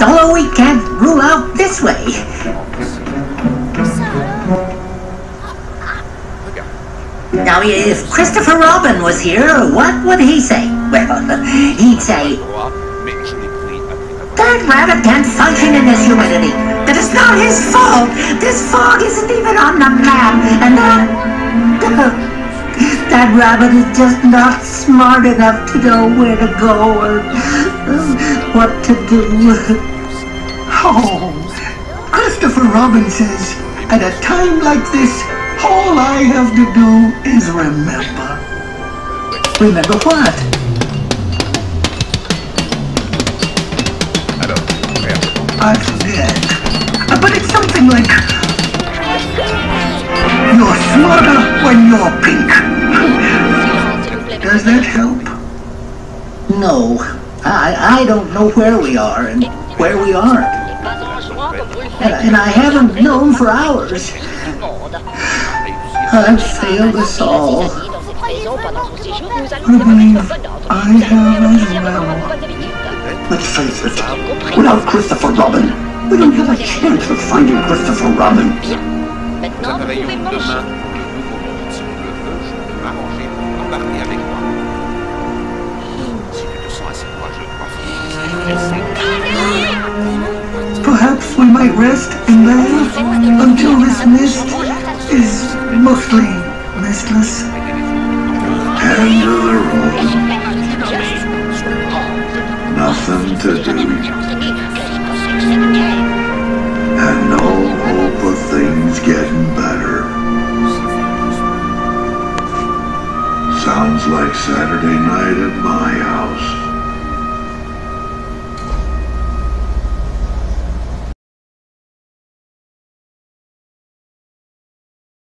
Although we can't rule out this way. Now, if Christopher Robin was here, what would he say? Well, he'd say, that rabbit can't function in this humidity. That it's not his fault. This fog isn't even on the map. And that rabbit is just not smart enough to know where to go or what to do. Oh, Christopher Robin says, at a time like this, all I have to do is remember. Remember what? I forget. But it's something like, you're smarter when you're pink. Does that help? No. I don't know where we are and where we aren't. And I haven't known for hours. I've failed us all. I believe I have as well. Let's face it, without Christopher Robin, we don't have a chance of finding Christopher Robin. Perhaps we might rest in there until this mist is mostly mistless. End of the road. Nothing to do. And no hope of things getting better. Sounds like Saturday night at my house.